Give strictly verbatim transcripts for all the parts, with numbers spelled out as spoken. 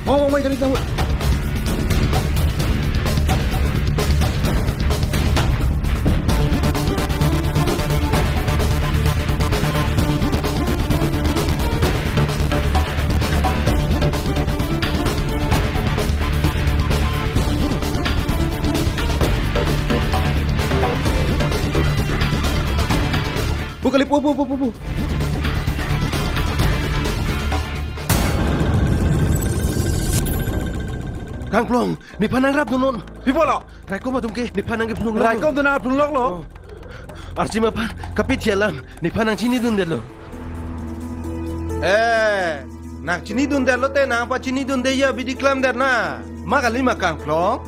Mau mau kali kamu. Bu kali bu bu bu bu bu. Kang Plong, ni panang rap dunun. Pipolo, Raiko ma tumke, ni panang ke plong. Raiko tu na plong lo. Arsi ma pan, kapit jalan, ni panang sini dun delo. Eh, nak cini dun der lo te na apa cini dun de ya bidi klam der na. Magali ma Kang Plong.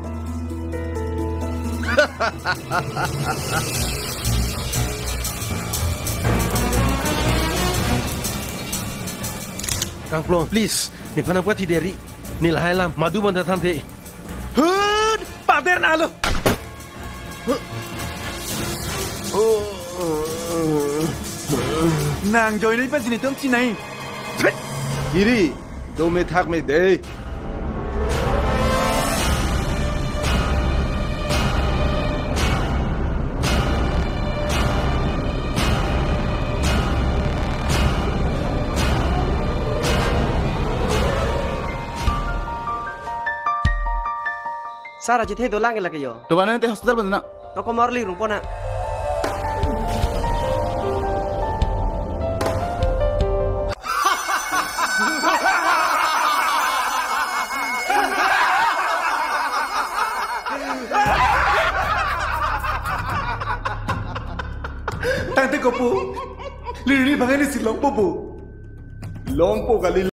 Kang Plong, please, ni panang buat tideri. Ni lahai lam, madu banda tante. Hud, pader na lo. Nang joy ni pen sini tum cini. Kiri, do me thak me de. Sara jithe do lang lagi yo. To bana te hospital bana. To ko morli rumpo na. Tante ko po. Liri bangani si Longpo po. Longpo kali